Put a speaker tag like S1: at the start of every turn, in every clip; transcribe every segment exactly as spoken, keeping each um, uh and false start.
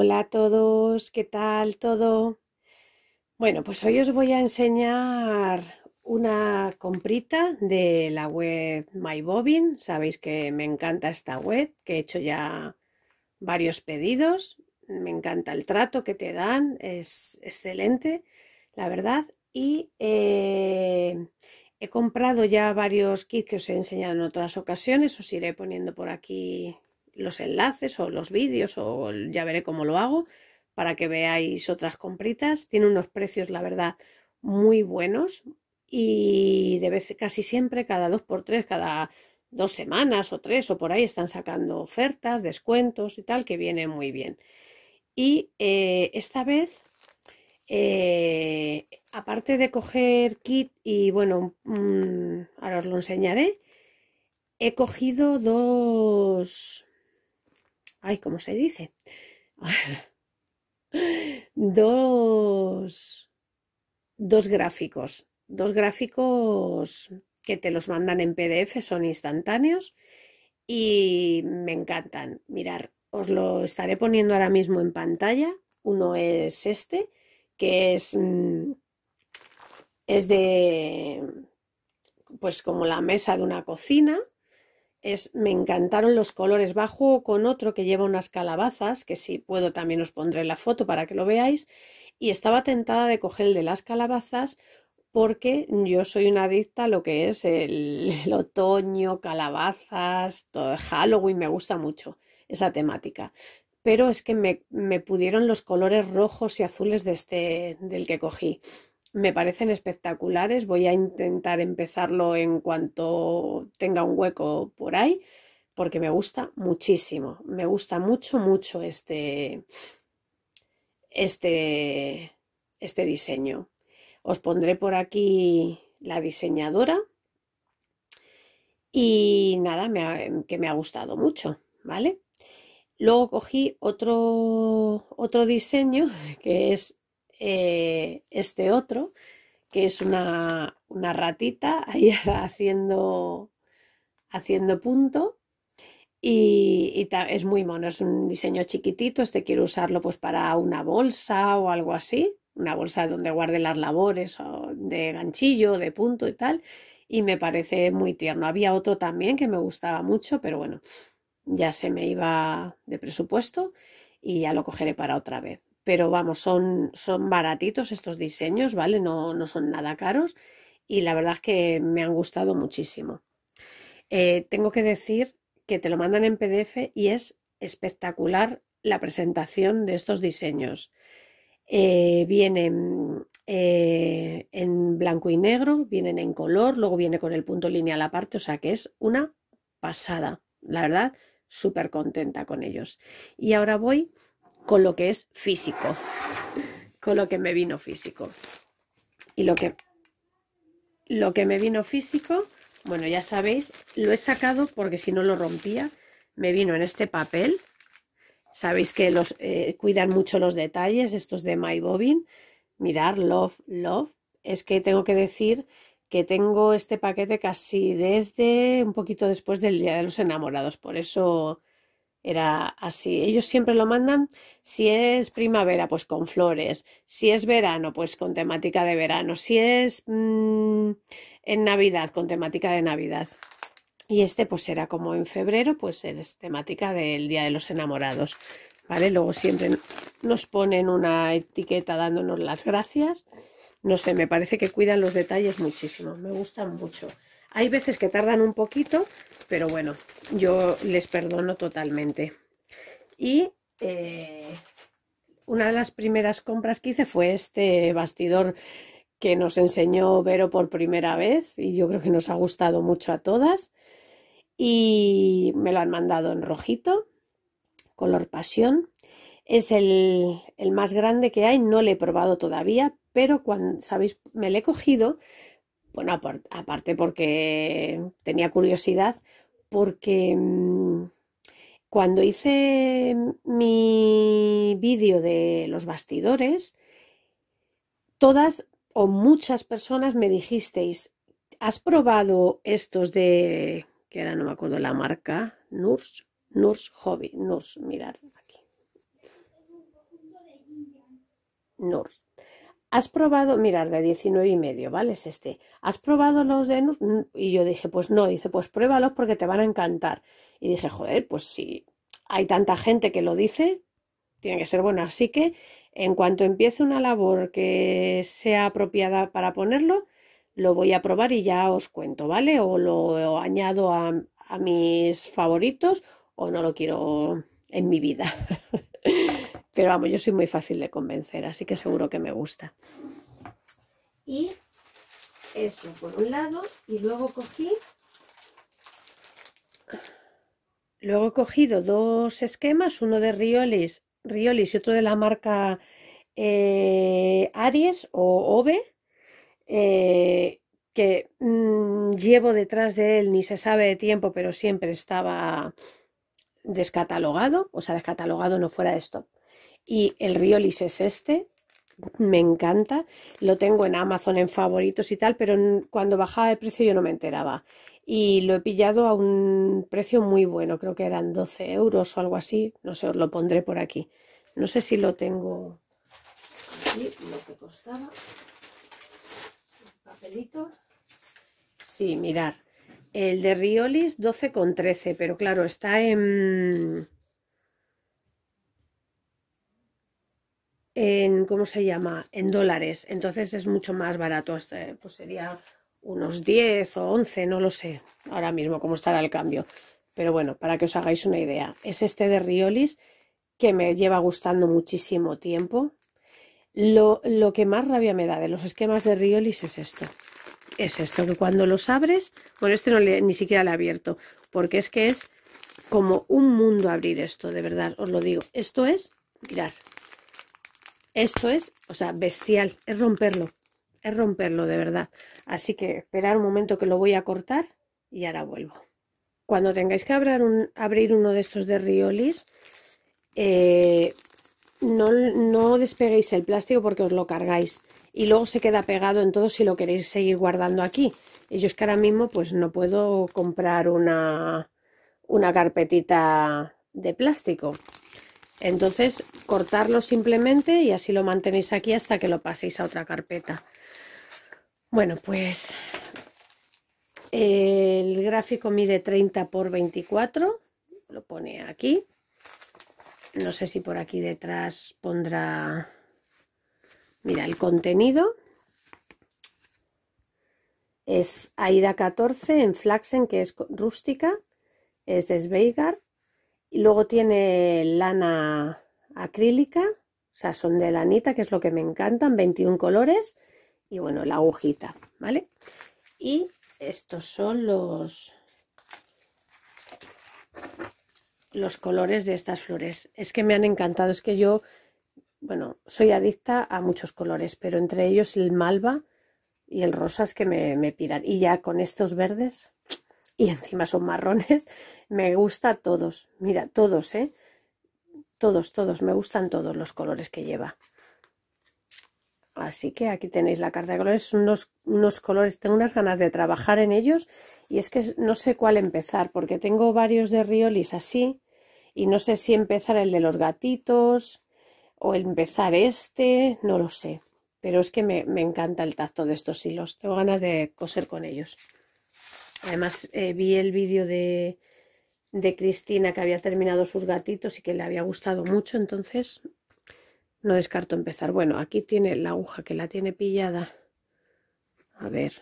S1: Hola a todos, ¿qué tal todo? Bueno, pues hoy os voy a enseñar una comprita de la web MyBobbin. Sabéis que me encanta esta web, que he hecho ya varios pedidos. Me encanta el trato que te dan, es excelente, la verdad. Y eh, he comprado ya varios kits que os he enseñado en otras ocasiones. Os iré poniendo por aquí los enlaces o los vídeos o ya veré cómo lo hago para que veáis otras compritas. Tiene unos precios, la verdad, muy buenos y de vez casi siempre, cada dos por tres, cada dos semanas o tres o por ahí están sacando ofertas, descuentos y tal, que viene muy bien. Y eh, esta vez, eh, aparte de coger kit y bueno, mmm, ahora os lo enseñaré, he cogido dos... Ay, ¿cómo se dice? dos, dos gráficos, dos gráficos que te los mandan en P D F, son instantáneos y me encantan. Mirar, os lo estaré poniendo ahora mismo en pantalla. Uno es este, que es, mm, es de, pues como la mesa de una cocina. Es, me encantaron los colores. Bajo con otro que lleva unas calabazas, que si puedo también os pondré la foto para que lo veáis. Y estaba tentada de coger el de las calabazas porque yo soy una adicta a lo que es el, el otoño, calabazas, todo Halloween, me gusta mucho esa temática. Pero es que me, me pudieron los colores rojos y azules de este, del que cogí. Me parecen espectaculares. Voy a intentar empezarlo en cuanto tenga un hueco por ahí, porque me gusta muchísimo. Me gusta mucho, mucho este, este, este diseño. Os pondré por aquí la diseñadora y nada, me ha, que me ha gustado mucho, ¿vale? Luego cogí otro, otro diseño que es eh, este otro, que es una, una ratita ahí haciendo, haciendo punto y, y es muy mono, es un diseño chiquitito. Este quiero usarlo pues para una bolsa o algo así, una bolsa donde guarde las labores o de ganchillo, de punto y tal, y me parece muy tierno. Había otro también que me gustaba mucho, pero bueno, ya se me iba de presupuesto y ya lo cogeré para otra vez. Pero vamos, son, son baratitos estos diseños, ¿vale? No, no son nada caros y la verdad es que me han gustado muchísimo. Eh, tengo que decir que te lo mandan en P D F y es espectacular la presentación de estos diseños. Eh, vienen eh, en blanco y negro, vienen en color, luego viene con el punto lineal aparte, o sea que es una pasada, la verdad, súper contenta con ellos. Y ahora voy con lo que es físico, con lo que me vino físico. Y lo que, lo que me vino físico, bueno, ya sabéis, lo he sacado porque si no lo rompía. Me vino en este papel. Sabéis que los eh, cuidan mucho los detalles, estos de MyBobbin. Mirar, love, love. Es que tengo que decir que tengo este paquete casi desde un poquito después del Día de los Enamorados. Por eso era así. Ellos siempre lo mandan, si es primavera, pues con flores. Si es verano, pues con temática de verano. Si es mmm, en Navidad, con temática de Navidad. Y este pues será como en febrero, pues es temática del Día de los Enamorados, ¿vale? Luego siempre nos ponen una etiqueta dándonos las gracias. No sé, me parece que cuidan los detalles muchísimo, me gustan mucho. Hay veces que tardan un poquito, pero bueno, yo les perdono totalmente. Y eh, una de las primeras compras que hice fue este bastidor que nos enseñó Vero por primera vez y yo creo que nos ha gustado mucho a todas. Y me lo han mandado en rojito, color pasión. Es el, el más grande que hay, no lo he probado todavía, pero cuando, ¿sabéis? Me lo he cogido, bueno, aparte porque tenía curiosidad, porque mmm, cuando hice mi vídeo de los bastidores, todas o muchas personas me dijisteis, ¿has probado estos de, que ahora no me acuerdo la marca, Nurs, Nurs Hobby, Nurs, mirad aquí. Nurs. ¿Has probado? Mirar, de diecinueve y medio, ¿vale? Es este. ¿Has probado los de Nurs? Y yo dije, pues no. Dice, pues pruébalos porque te van a encantar. Y dije, joder, pues si hay tanta gente que lo dice, tiene que ser bueno. Así que en cuanto empiece una labor que sea apropiada para ponerlo, lo voy a probar y ya os cuento, ¿vale? O lo añado a, a mis favoritos o no lo quiero en mi vida. Pero vamos, yo soy muy fácil de convencer, así que seguro que me gusta. Y eso por un lado, y luego cogí, luego he cogido dos esquemas, uno de Riolis, Riolis y otro de la marca eh, Aries o Ove, eh, que mmm, llevo detrás de él, ni se sabe de tiempo, pero siempre estaba descatalogado, o sea, descatalogado no fuera de stock. Y el Riolis es este, me encanta, lo tengo en Amazon en favoritos y tal, pero cuando bajaba de precio yo no me enteraba. Y lo he pillado a un precio muy bueno, creo que eran doce euros o algo así, no sé, os lo pondré por aquí. No sé si lo tengo aquí, lo que costaba. Papelito. Sí, mirar. El de Riolis doce con trece, pero claro, está en... en ¿cómo se llama? En dólares, entonces es mucho más barato, este, pues sería unos diez o once, no lo sé ahora mismo cómo estará el cambio, pero bueno, para que os hagáis una idea, es este de Riolis que me lleva gustando muchísimo tiempo. Lo, lo que más rabia me da de los esquemas de Riolis es esto, es esto, que cuando los abres, bueno, este no le, ni siquiera lo he abierto, porque es que es como un mundo abrir esto, de verdad, os lo digo, esto es, mirad. Esto es, o sea, bestial, es romperlo, es romperlo de verdad. Así que esperar un momento que lo voy a cortar y ahora vuelvo. Cuando tengáis que abrir, un, abrir uno de estos de Riolis, eh, no, no despeguéis el plástico porque os lo cargáis y luego se queda pegado en todo si lo queréis seguir guardando aquí. Y yo es que ahora mismo pues no puedo comprar una, una carpetita de plástico. Entonces, cortarlo simplemente y así lo mantenéis aquí hasta que lo paséis a otra carpeta. Bueno, pues el gráfico mide treinta por veinticuatro, lo pone aquí. No sé si por aquí detrás pondrá, mira, el contenido. Es Aida catorce en Flaxen, que es rústica, es de Sveigar. Y luego tiene lana acrílica, o sea, son de lanita, que es lo que me encantan, veintiún colores. Y bueno, la agujita, ¿vale? Y estos son los, los colores de estas flores. Es que me han encantado, es que yo, bueno, soy adicta a muchos colores, pero entre ellos el malva y el rosa es que me, me piran. Y ya con estos verdes... y encima son marrones, me gusta todos, mira, todos, ¿eh? Todos, todos, me gustan todos los colores que lleva. Así que aquí tenéis la carta de colores, unos, unos colores, tengo unas ganas de trabajar en ellos y es que no sé cuál empezar, porque tengo varios de Riolis así y no sé si empezar el de los gatitos o empezar este, no lo sé, pero es que me, me encanta el tacto de estos hilos, tengo ganas de coser con ellos. Además eh, vi el vídeo de, de Cristina que había terminado sus gatitos y que le había gustado mucho, entonces no descarto empezar. Bueno, aquí tiene la aguja que la tiene pillada. A ver.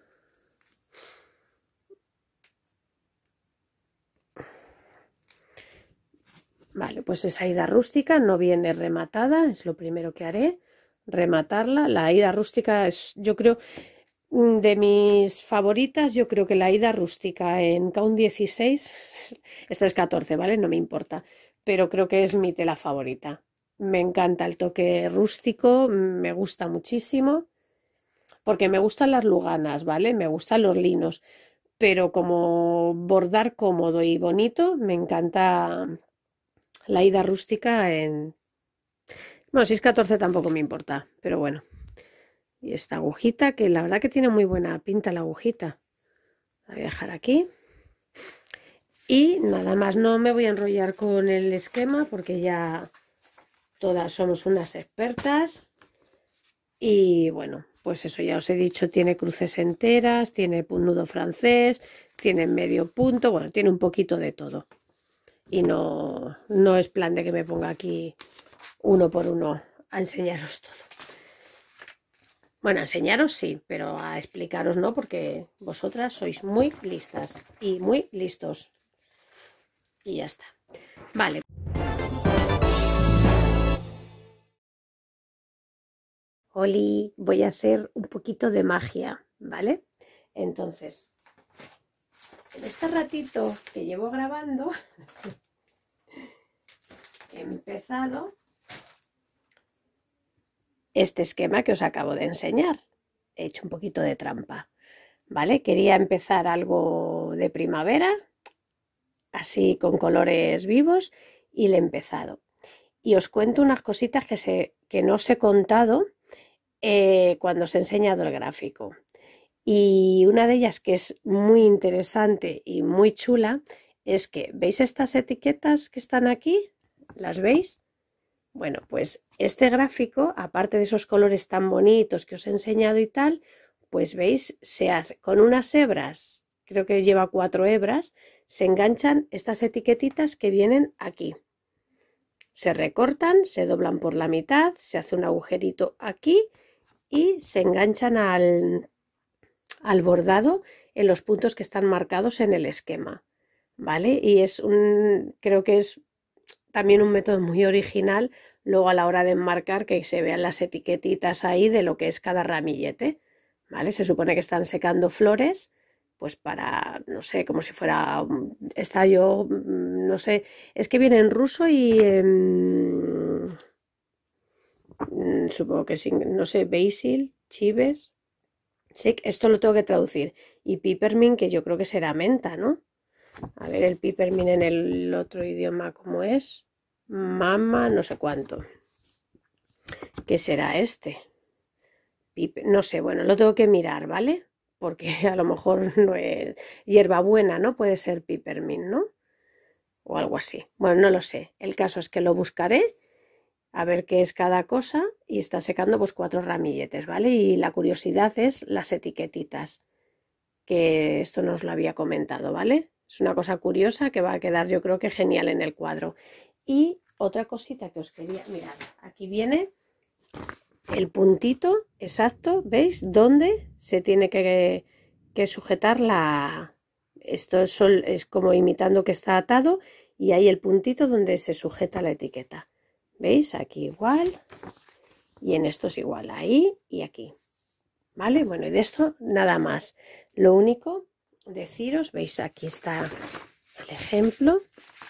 S1: Vale, pues esa aida rústica no viene rematada, es lo primero que haré, rematarla. La aida rústica es, yo creo... de mis favoritas, yo creo que la aida rústica en Count dieciséis, esta es catorce, ¿vale? No me importa, pero creo que es mi tela favorita. Me encanta el toque rústico, me gusta muchísimo, porque me gustan las luganas, ¿vale? Me gustan los linos, pero como bordar cómodo y bonito, me encanta la aida rústica en... Bueno, si es catorce tampoco me importa, pero bueno. Y esta agujita, que la verdad que tiene muy buena pinta la agujita. La voy a dejar aquí. Y nada más, no me voy a enrollar con el esquema porque ya todas somos unas expertas. Y bueno, pues eso ya os he dicho, tiene cruces enteras, tiene un nudo francés, tiene medio punto, bueno, tiene un poquito de todo. Y no, no es plan de que me ponga aquí uno por uno a enseñaros todo. Bueno, a enseñaros sí, pero a explicaros no, porque vosotras sois muy listas y muy listos. Y ya está. Vale. Oli, voy a hacer un poquito de magia, ¿vale? Entonces, en este ratito que llevo grabando, he empezado este esquema que os acabo de enseñar. He hecho un poquito de trampa, ¿vale? Quería empezar algo de primavera, así con colores vivos, y le he empezado. Y os cuento unas cositas que, se, que no os he contado eh, cuando os he enseñado el gráfico. Y una de ellas que es muy interesante y muy chula es que, ¿veis estas etiquetas que están aquí? ¿Las veis? Bueno, pues este gráfico, aparte de esos colores tan bonitos que os he enseñado y tal, pues veis, se hace con unas hebras, creo que lleva cuatro hebras, se enganchan estas etiquetitas que vienen aquí. Se recortan, se doblan por la mitad, se hace un agujerito aquí y se enganchan al, al bordado en los puntos que están marcados en el esquema, ¿vale? Y es un, creo que es también un método muy original luego a la hora de enmarcar, que se vean las etiquetitas ahí de lo que es cada ramillete, ¿vale? Se supone que están secando flores, pues para, no sé, como si fuera, está yo, no sé, es que viene en ruso y eh, supongo que sí, no sé, basil, chives, sí, esto lo tengo que traducir, y peppermint, que yo creo que será menta, ¿no? A ver el peppermint en el otro idioma, ¿cómo es? Mama, no sé cuánto. ¿Qué será este? Pipe, no sé, bueno, lo tengo que mirar, ¿vale? Porque a lo mejor no es hierbabuena, ¿no? Puede ser peppermint, ¿no? O algo así. Bueno, no lo sé. El caso es que lo buscaré a ver qué es cada cosa y está secando pues cuatro ramilletes, ¿vale? Y la curiosidad es las etiquetitas, que esto no os lo había comentado, ¿vale? Es una cosa curiosa que va a quedar yo creo que genial en el cuadro. Y otra cosita que os quería, mirad, aquí viene el puntito exacto, ¿veis? Donde se tiene que, que sujetar la... Esto es, es como imitando que está atado y ahí el puntito donde se sujeta la etiqueta. ¿Veis? Aquí igual y en esto es igual, ahí y aquí. ¿Vale? Bueno, y de esto nada más. Lo único, deciros, veis, aquí está el ejemplo.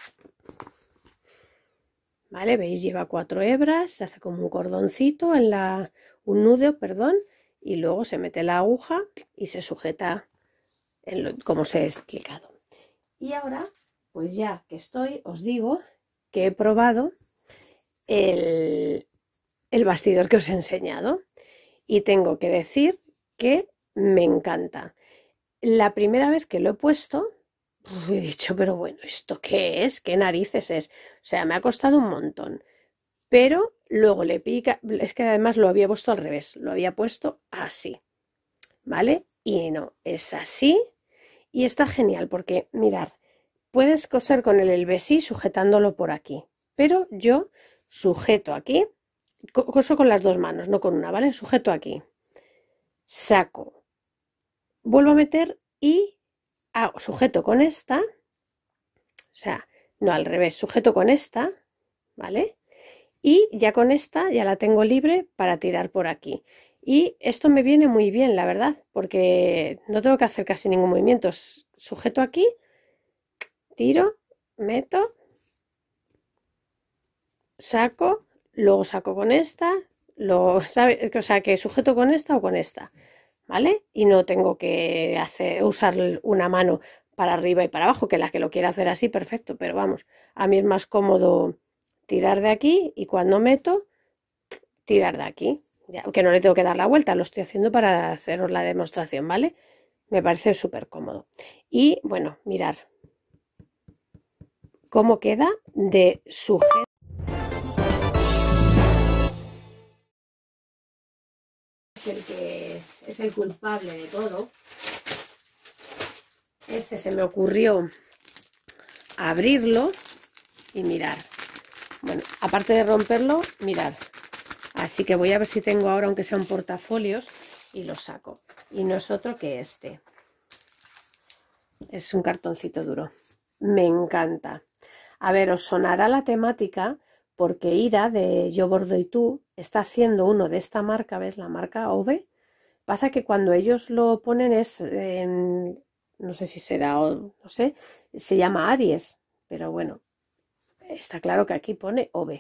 S1: ¿Vale? ¿Veis? Lleva cuatro hebras, se hace como un cordoncito, en la, un nudo, perdón, y luego se mete la aguja y se sujeta en lo, como os he explicado. Y ahora, pues ya que estoy, os digo que he probado el, el bastidor que os he enseñado y tengo que decir que me encanta. La primera vez que lo he puesto, he dicho, pero bueno, ¿esto qué es? ¿Qué narices es? O sea, me ha costado un montón. Pero luego le pica, es que además lo había puesto al revés, lo había puesto así, ¿vale? Y no, es así y está genial porque, mirad, puedes coser con el elbesí sujetándolo por aquí, pero yo sujeto aquí, coso con las dos manos, no con una, ¿vale? Sujeto aquí, saco, vuelvo a meter y hago, sujeto con esta, o sea, no al revés, sujeto con esta, ¿vale? Y ya con esta ya la tengo libre para tirar por aquí. Y esto me viene muy bien, la verdad, porque no tengo que hacer casi ningún movimiento. Sujeto aquí, tiro, meto, saco, luego saco con esta, lo, ¿sabe? O sea, que sujeto con esta o con esta, ¿vale? Y no tengo que hacer, usar una mano para arriba y para abajo, que la que lo quiera hacer así, perfecto, pero vamos, a mí es más cómodo tirar de aquí y cuando meto, tirar de aquí. Ya, aunque no le tengo que dar la vuelta, lo estoy haciendo para haceros la demostración, ¿vale? Me parece súper cómodo. Y bueno, mirar cómo queda de sujeto. es el que es el culpable de todo. Este se me ocurrió abrirlo y mirar. Bueno, aparte de romperlo, mirar. Así que voy a ver si tengo ahora, aunque sea un portafolios, y lo saco. Y no es otro que este. Es un cartoncito duro. Me encanta. A ver, os sonará la temática porque Ira de Yo Bordo y Tú está haciendo uno de esta marca, ¿ves? La marca Ove. Pasa que cuando ellos lo ponen es en, no sé si será, o no sé, se llama Aries, pero bueno, está claro que aquí pone Ove.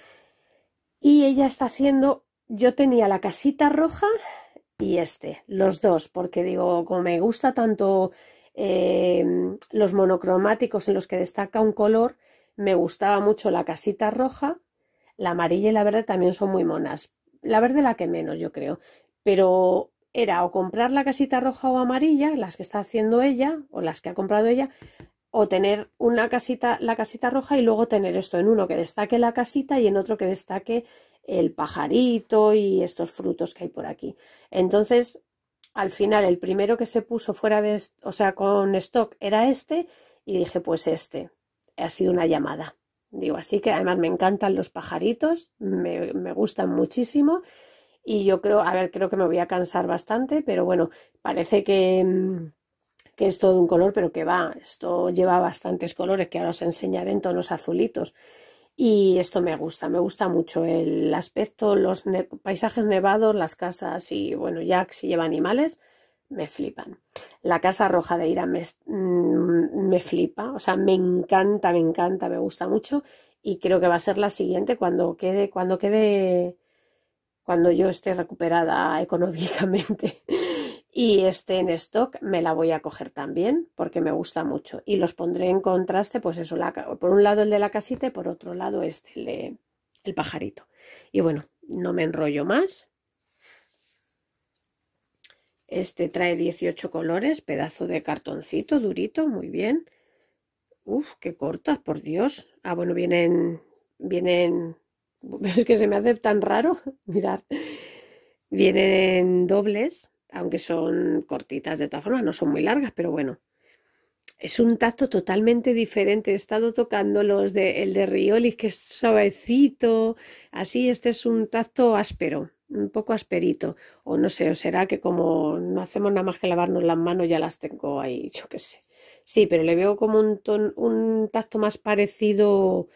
S1: Y ella está haciendo, yo tenía la casita roja y este, los dos, porque digo, como me gusta tanto eh, los monocromáticos en los que destaca un color, me gustaba mucho la casita roja, la amarilla y la verde también son muy monas. La verde la que menos, yo creo, pero era o comprar la casita roja o amarilla, las que está haciendo ella o las que ha comprado ella, o tener una casita, la casita roja y luego tener esto en uno que destaque la casita y en otro que destaque el pajarito y estos frutos que hay por aquí. Entonces, al final, el primero que se puso fuera de, o sea, con stock era este y dije, pues este. Ha sido una llamada. Digo, así que además me encantan los pajaritos, me, me gustan muchísimo y yo creo, a ver, creo que me voy a cansar bastante, pero bueno, parece que... que es todo un color, pero que va, esto lleva bastantes colores que ahora os enseñaré en tonos azulitos. Y esto me gusta, me gusta mucho el aspecto, los ne paisajes nevados, las casas y bueno, ya si lleva animales, me flipan. La casa roja de Ira me, mmm, me flipa, o sea, me encanta, me encanta, me gusta mucho y creo que va a ser la siguiente cuando quede, cuando quede, cuando yo esté recuperada económicamente. Y este en stock me la voy a coger también porque me gusta mucho. Y los pondré en contraste, pues eso, la, por un lado el de la casita y por otro lado este, el de el pajarito. Y bueno, no me enrollo más. Este trae dieciocho colores, pedazo de cartoncito durito, muy bien. Uf, qué cortas, por Dios. Ah, bueno, vienen, vienen, es que se me hace tan raro, mirad, vienen dobles. Aunque son cortitas de todas formas, no son muy largas, pero bueno, es un tacto totalmente diferente. He estado tocando los de, el de Riolis, que es suavecito, así este es un tacto áspero, un poco asperito, o no sé, o será que como no hacemos nada más que lavarnos las manos, ya las tengo ahí, yo qué sé. Sí, pero le veo como un, ton, un tacto más parecido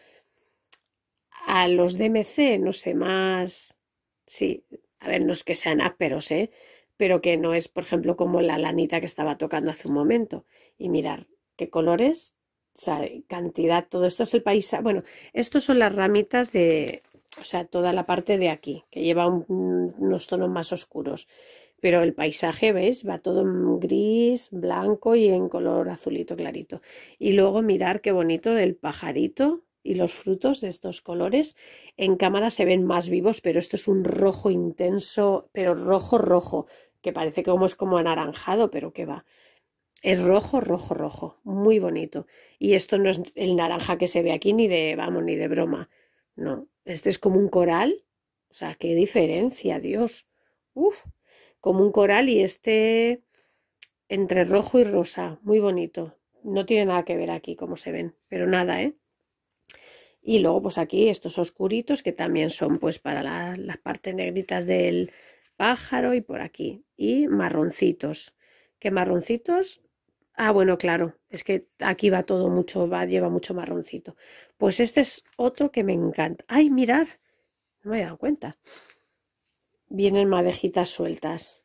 S1: a los de M C, no sé, más, sí, a ver, no es que sean ásperos, ¿eh? Pero que no es, por ejemplo, como la lanita que estaba tocando hace un momento. Y mirar qué colores, o sea, cantidad, todo esto es el paisaje. Bueno, estos son las ramitas de, o sea, toda la parte de aquí, que lleva un, unos tonos más oscuros. Pero el paisaje, ¿veis? Va todo en gris, blanco y en color azulito clarito. Y luego mirar qué bonito el pajarito y los frutos de estos colores. En cámara se ven más vivos, pero esto es un rojo intenso, pero rojo, rojo, que parece que como es como anaranjado, pero que va. Es rojo, rojo, rojo, muy bonito. Y esto no es el naranja que se ve aquí ni de, vamos, ni de broma. No, este es como un coral. O sea, qué diferencia, Dios. Uf, como un coral y este entre rojo y rosa, muy bonito. No tiene nada que ver aquí como se ven, pero nada, ¿eh? Y luego pues aquí estos oscuritos que también son pues para la, las partes negritas del pájaro y por aquí. Y marroncitos. ¿Qué marroncitos? Ah, bueno, claro, es que aquí va todo mucho, va, lleva mucho marroncito. Pues este es otro que me encanta. ¡Ay, mirad! No me he dado cuenta. Vienen madejitas sueltas.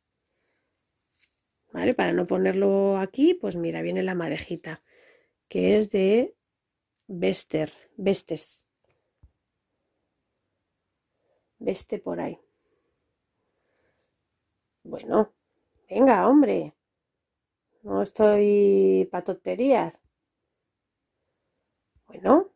S1: ¿Vale? Para no ponerlo aquí, pues mira, viene la madejita, que es de Bester, Bestes. Veste por ahí. Bueno, venga, hombre. No estoy para tonterías. Bueno,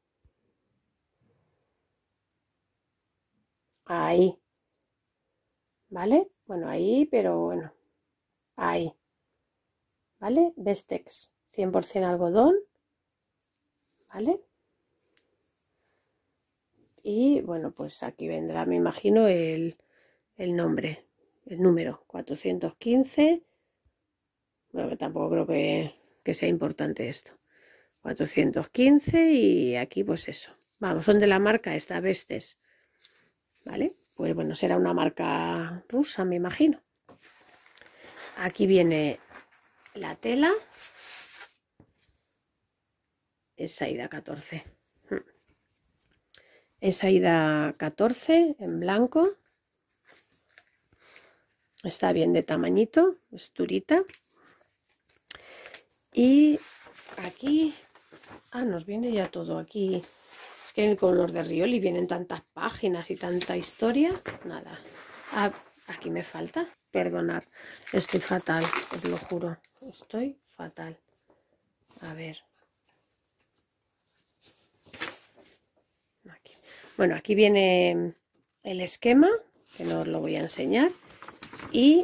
S1: ahí. ¿Vale? Bueno, ahí, pero bueno. Ahí. ¿Vale? Bestex. cien por cien algodón. ¿Vale? Y bueno, pues aquí vendrá, me imagino, el, el nombre, el número cuatrocientos quince. Bueno, que tampoco creo que, que sea importante esto. cuatrocientos quince y aquí pues eso. Vamos, son de la marca esta, Vestes. ¿Vale? Pues bueno, será una marca rusa, me imagino. Aquí viene la tela. Es Aida catorce. Es Aida catorce en blanco. Está bien de tamañito, es durita. Y aquí, ah, nos viene ya todo aquí. Es que en el color de Rioli vienen tantas páginas y tanta historia. Nada. Ah, aquí me falta. Perdonad, estoy fatal, os lo juro. Estoy fatal. A ver. Aquí. Bueno, aquí viene el esquema, que no os lo voy a enseñar. Y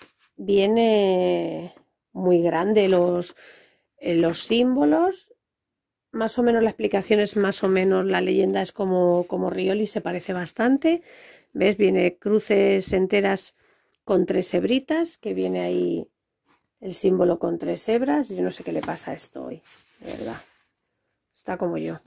S1: viene muy grande los, eh, los símbolos. Más o menos la explicación es más o menos, la leyenda es como, como Rioli, se parece bastante. ¿Ves? Viene cruces enteras con tres hebritas, que viene ahí el símbolo con tres hebras. Yo no sé qué le pasa a esto hoy, de verdad. Está como yo.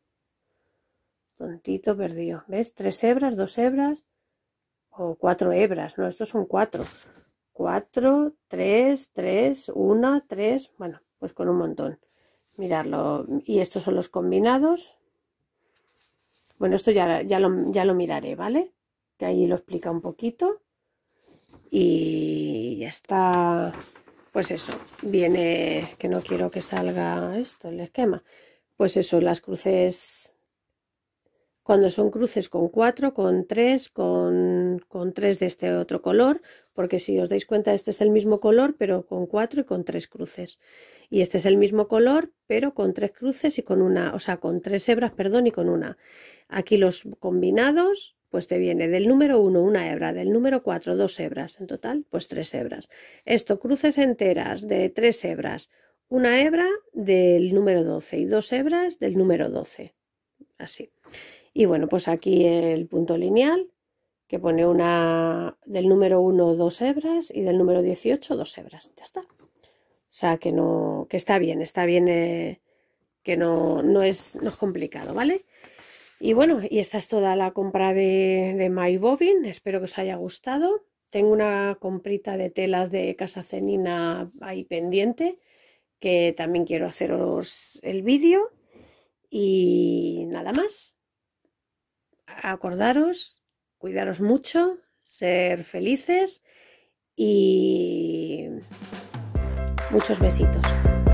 S1: Tontito perdido. ¿Ves? Tres hebras, dos hebras o cuatro hebras. No, estos son cuatro. Cuatro, tres, tres, una, tres. Bueno, pues con un montón. Mirarlo. Y estos son los combinados. Bueno, esto ya, ya, lo, ya lo miraré, ¿vale? Que ahí lo explica un poquito. Y ya está. Pues eso, viene, que no quiero que salga esto, el esquema. Pues eso, las cruces, cuando son cruces con cuatro, con tres, con, con tres de este otro color, porque si os dais cuenta, este es el mismo color, pero con cuatro y con tres cruces. Y este es el mismo color, pero con tres cruces y con una, o sea, con tres hebras, perdón, y con una. Aquí los combinados, pues te viene del número uno una hebra, del número cuatro dos hebras, en total pues tres hebras. Esto, cruces enteras de tres hebras, una hebra del número doce y dos hebras del número doce, así. Y bueno, pues aquí el punto lineal, que pone una del número uno dos hebras y del número dieciocho dos hebras, ya está. O sea que no, que está bien, está bien, eh, que no, no, es, no es complicado, ¿vale? Y bueno, y esta es toda la compra de, de My Bobbin. Espero que os haya gustado. Tengo una comprita de telas de Casa Cenina ahí pendiente, que también quiero haceros el vídeo. Y nada más. Acordaros, cuidaros mucho, ser felices y muchos besitos.